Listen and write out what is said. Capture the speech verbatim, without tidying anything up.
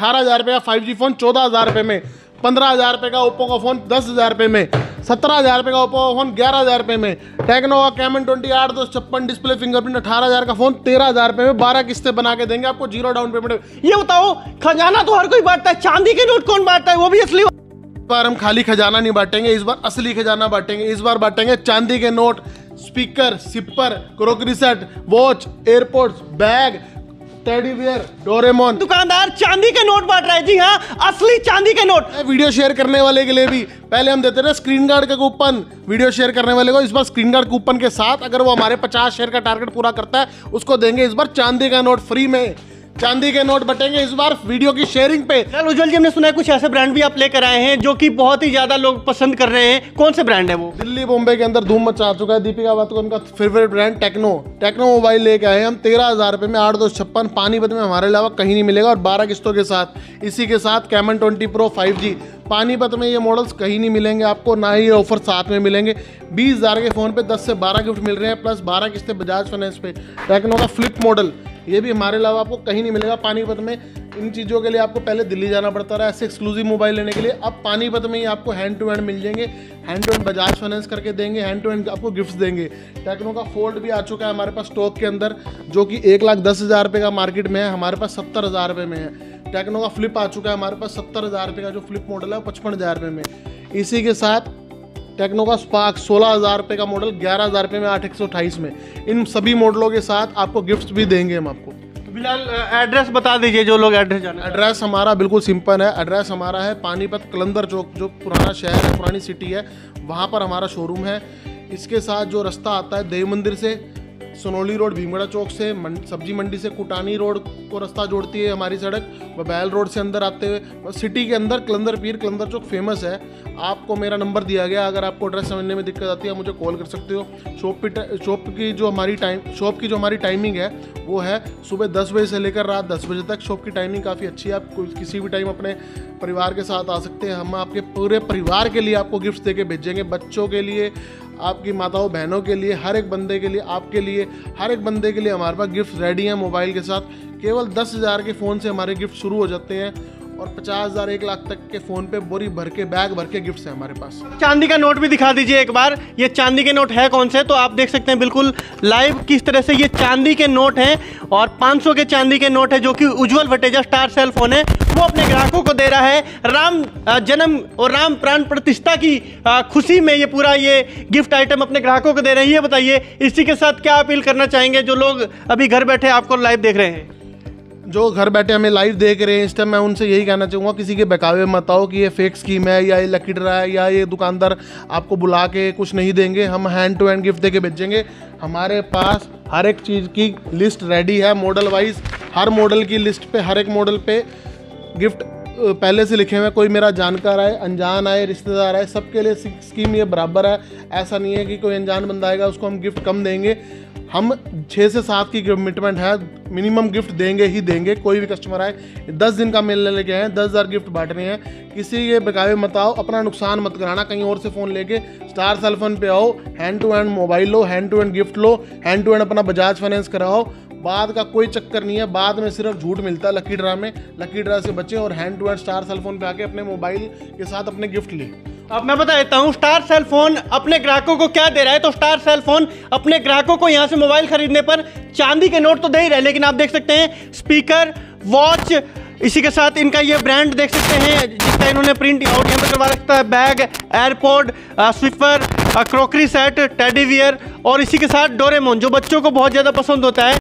अठारह हज़ार रुपये का फाइव जी फ़ोन चौदह हज़ार रुपये में, पंद्रह हज़ार रुपये का ओप्पो का फ़ोन दस हज़ार रुपये में, सत्रह हज़ार रुपये का ओप्पो का फ़ोन ग्यारह हज़ार रुपये में, टेक्नो का कैमन ट्वेंटी आठ दो छप्पन डिस्प्ले फिंगरप्रिंट अठारह हज़ार का फ़ोन तेरह हज़ार रुपये में, बारह किस्तें बना के देंगे आपको जीरो डाउन पेमेंट। ये बताओ, खजाना तो हर कोई बांटता है, चांदी के नोट कौन बांटता है, वो भी असली? इस बार हम खाली खजाना नहीं बांटेंगे, इस बार असली खजाना बांटेंगे। इस बार बांटेंगे चांदी के note, speaker, sipper, crockery set, watch, airports, bag, teddy bear, Doraemon. दुकानदार चांदी के नोट बांट रहा है। जी हाँ, असली चांदी के नोट। वीडियो शेयर करने वाले के लिए भी पहले हम देते थे स्क्रीन गार्ड का कूपन वीडियो शेयर करने वाले को। इस बार स्क्रीन गार्ड कूपन के साथ अगर वो हमारे पचास शेयर का टारगेट पूरा करता है उसको देंगे इस बार चांदी का नोट फ्री में। चांदी के नोट बटेंगे इस बार वीडियो की शेयरिंग पे। उज्जवल जी, हमने सुना है कुछ ऐसे ब्रांड भी आप लेकर आए हैं जो कि बहुत ही ज्यादा लोग पसंद कर रहे हैं। कौन से ब्रांड है वो? दिल्ली बॉम्बे के अंदर धूम मचा चुका है। दीपिका बात को उनका favourite brand Tecno Tecno mobile लेके आए हम तेरह हजार रुपए में, आठ दो छप्पन पानीपत में हमारे अलावा कहीं नहीं मिलेगा और बारह किस्तों के साथ। इसी के साथ Camon twenty pro five G Panipat में ये मॉडल्स कहीं नहीं मिलेंगे आपको, ना ही ये ऑफर साथ में मिलेंगे। बीस हजार के फोन पे दस से बारह गिफ्ट मिल रहे हैं प्लस बारह किस्तें बजाज फाइनेंस पे। टेक्नो का फ्लिप मॉडल ये भी हमारे अलावा आपको कहीं नहीं मिलेगा पानीपत में। इन चीज़ों के लिए आपको पहले दिल्ली जाना पड़ता रहा ऐसे एक्सक्लूसिव मोबाइल लेने के लिए। अब पानीपत में ही आपको हैंड टू हैंड मिल जाएंगे, hand to hand Bajaj finance करके देंगे, हैंड टू हैंड आपको गिफ्ट्स देंगे। टेक्नो का फोल्ड भी आ चुका है हमारे पास स्टॉक के अंदर, जो कि एक लाख दस हज़ार रुपये का मार्केट में है, हमारे पास सत्तर हज़ार रुपये में है। टेक्नो का फ्लिप आ चुका है हमारे पास सत्तर हज़ार रुपये का, जो फ्लिप मॉडल है वो पचपन हज़ार रुपये में। इसी के साथ टेक्नो का स्पार्क सोलह हज़ार रुपये का मॉडल ग्यारह हज़ार रुपये में, आठ एक सौ अट्ठाईस में। इन सभी मॉडलों के साथ आपको गिफ्ट्स भी देंगे हम आपको। फिलहाल एड्रेस बता दीजिए जो लोग एड्रेस जाने। एड्रेस हमारा बिल्कुल सिंपल है। एड्रेस हमारा है पानीपत कलंदर चौक, जो पुराना शहर है, पुरानी सिटी है, वहाँ पर हमारा शोरूम है। इसके साथ जो रास्ता आता है देव मंदिर से, सोनोली रोड भीमगढ़ा चौक से, सब्जी मंडी से कुटानी रोड को रास्ता जोड़ती है हमारी सड़क, बबैल रोड से अंदर आते हुए सिटी के अंदर कलंदर पीर कलंदर चौक फेमस है। आपको मेरा नंबर दिया गया, अगर आपको एड्रेस समझने में दिक्कत आती है मुझे कॉल कर सकते हो। शॉप पे शॉप की जो हमारी टाइम शॉप की जो हमारी टाइमिंग है वो है सुबह दस बजे से लेकर रात दस बजे तक। शॉप की टाइमिंग काफ़ी अच्छी है, आप किसी भी टाइम अपने परिवार के साथ आ सकते हैं। हम आपके पूरे परिवार के लिए आपको गिफ्ट दे के भेजेंगे, बच्चों के लिए, आपकी माताओं बहनों के लिए, हर एक बंदे के लिए, आपके लिए, हर एक बंदे के लिए हमारे पास गिफ्ट रेडी हैं मोबाइल के साथ। केवल दस हज़ार के फ़ोन से हमारे गिफ्ट शुरू हो जाते हैं और पचास हज़ार एक लाख तक के फ़ोन पे बोरी भर के बैग भर के गिफ्ट्स हैं हमारे पास। चांदी का नोट भी दिखा दीजिए एक बार। ये चांदी के नोट है कौन से? तो आप देख सकते हैं बिल्कुल लाइव किस तरह से ये चांदी के नोट हैं और पाँच सौ के चांदी के नोट है, जो कि Ujjwal Vateja star cell phone है वो अपने ग्राहकों को दे रहा है। राम जन्म और राम प्राण प्रतिष्ठा की खुशी में ये पूरा ये गिफ्ट आइटम अपने ग्राहकों को दे रहे हैं। ये बताइए इसी के साथ क्या अपील करना चाहेंगे जो लोग अभी घर बैठे आपको लाइव देख रहे हैं? जो घर बैठे हमें लाइव देख रहे हैं इस टाइम, मैं उनसे यही कहना चाहूँगा, किसी के बहकावे मत आओ कि ये फेक स्कीम है या ये लकी ड्रा है या ये दुकानदार आपको बुला के कुछ नहीं देंगे। हम हैंड टू हैंड गिफ्ट दे के भेजेंगे। हमारे पास हर एक चीज़ की लिस्ट रेडी है मॉडल वाइज। हर मॉडल की लिस्ट पे, हर एक मॉडल पे गिफ्ट पहले से लिखे हुए हैं। कोई मेरा जानकार आए, अनजान आए, रिश्तेदार आए, सबके लिए स्कीम ये बराबर है। ऐसा नहीं है कि कोई अनजान बंदा आएगा उसको हम गिफ्ट कम देंगे। हम छः से सात की कमिटमेंट है, मिनिमम गिफ्ट देंगे ही देंगे। कोई भी कस्टमर आए, दस दिन का मेले लेके आए, दस हज़ार गिफ्ट बांटने हैं। किसी के बकावे मत आओ, अपना नुकसान मत कराना कहीं और से फ़ोन लेके। स्टार सेल फोन पे आओ, हैंड टू हैंड मोबाइल लो, हैंड टू हैंड गिफ्ट लो, हैंड टू हैंड अपना बजाज फाइनेंस कराओ। बाद का कोई चक्कर नहीं है, बाद में सिर्फ झूठ मिलता है लकी ड्रा में। लकी ड्रा से बचें और hand to hand star cell phone पे आके अपने मोबाइल के साथ अपने गिफ्ट लें। अब मैं बता देता हूँ स्टार सेल फोन अपने ग्राहकों को क्या दे रहा है। तो स्टार सेल फोन अपने ग्राहकों को यहाँ से मोबाइल खरीदने पर चांदी के नोट तो दे ही रहे, लेकिन आप देख सकते हैं स्पीकर, वॉच, इसी के साथ इनका ये ब्रांड देख सकते हैं जिसका इन्होंने प्रिंट आउट यहाँ पे करवा रखता है। Bag, airport, sweeper, crockery set, teddy bear और इसी के साथ डोरेमोन, जो बच्चों को बहुत ज़्यादा पसंद होता है।